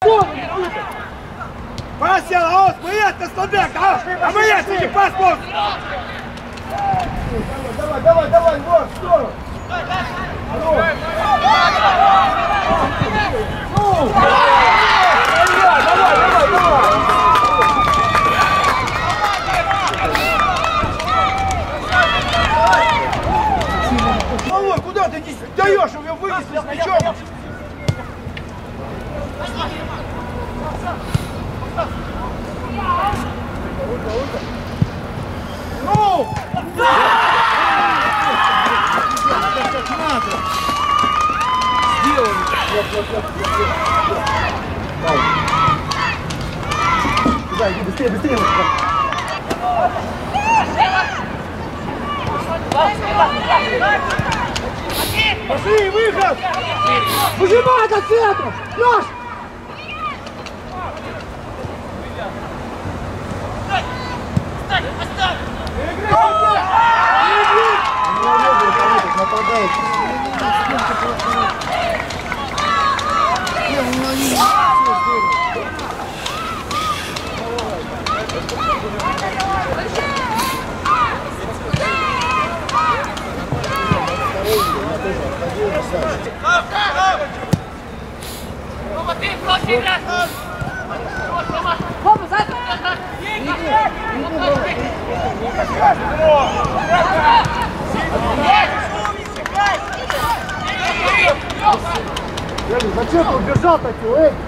Pasjēl, Aus, maiet, tas labāk, а maiet, viņi paspūs! Давай, вот, в сторону! Малой, куда ты даешь его вынести с мячом? Ну! Сделано! Куда, иди быстрее! Пошли, выход! Выжимай до центра! Наш! Нападает. Зачем ты убежал такой, эй?